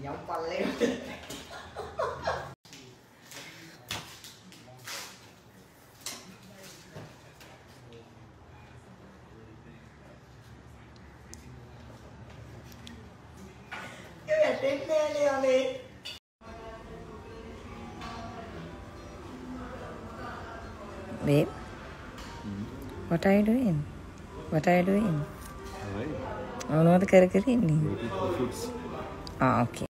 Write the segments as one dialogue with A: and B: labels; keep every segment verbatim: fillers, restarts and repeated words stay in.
A: යම් පල්ලේ.
B: Babe, what are you doing? What are you doing? මොනවද කර කර ඉන්නේ? Ah, okay.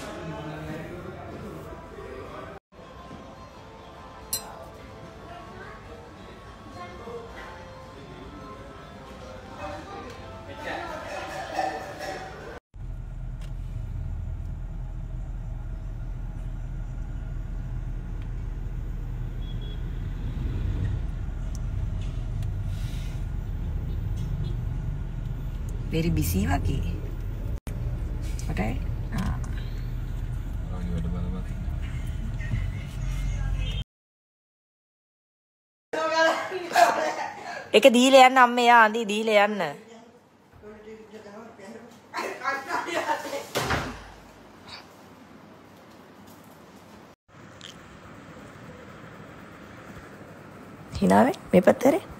B: Very busy wage. What are ah. එක දීලා යන්න අම්මේ යා අඳි දීලා යන්න. හිනාවේ මේ පැත්තේ